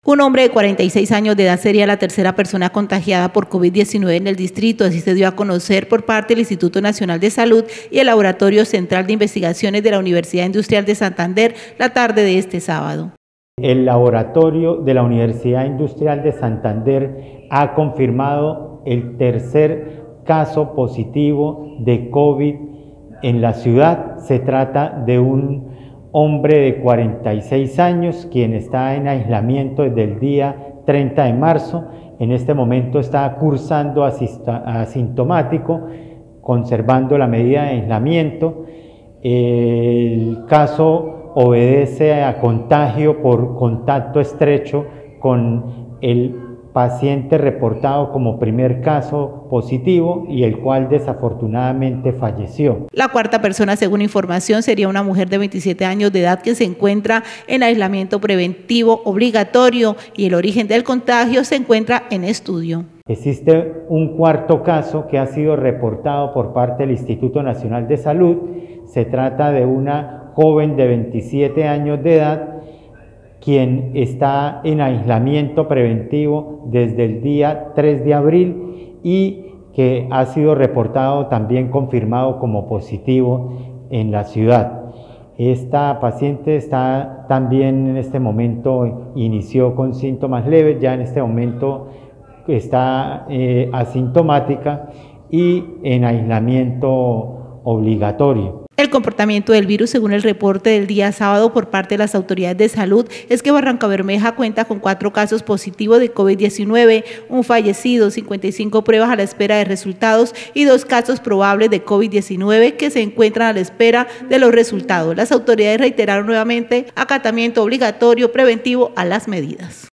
Un hombre de 46 años de edad sería la tercera persona contagiada por COVID-19 en el distrito, así se dio a conocer por parte del Instituto Nacional de Salud y el Laboratorio Central de Investigaciones de la Universidad Industrial de Santander la tarde de este sábado. El laboratorio de la Universidad Industrial de Santander ha confirmado el tercer caso positivo de COVID en la ciudad. Se trata de un hombre de 46 años, quien está en aislamiento desde el día 30 de marzo. En este momento está cursando asintomático, conservando la medida de aislamiento. El caso obedece a contagio por contacto estrecho con el paciente reportado como primer caso positivo y el cual desafortunadamente falleció. La cuarta persona, según información, sería una mujer de 27 años de edad que se encuentra en aislamiento preventivo obligatorio y el origen del contagio se encuentra en estudio. Existe un cuarto caso que ha sido reportado por parte del Instituto Nacional de Salud. Se trata de una joven de 27 años de edad quien está en aislamiento preventivo desde el día 3 de abril y que ha sido reportado también confirmado como positivo en la ciudad. Esta paciente está también en este momento, inició con síntomas leves, ya en este momento está asintomática y en aislamiento obligatorio. El comportamiento del virus, según el reporte del día sábado por parte de las autoridades de salud, es que Barrancabermeja cuenta con 4 casos positivos de COVID-19, un fallecido, 55 pruebas a la espera de resultados y 2 casos probables de COVID-19 que se encuentran a la espera de los resultados. Las autoridades reiteraron nuevamente acatamiento obligatorio preventivo a las medidas.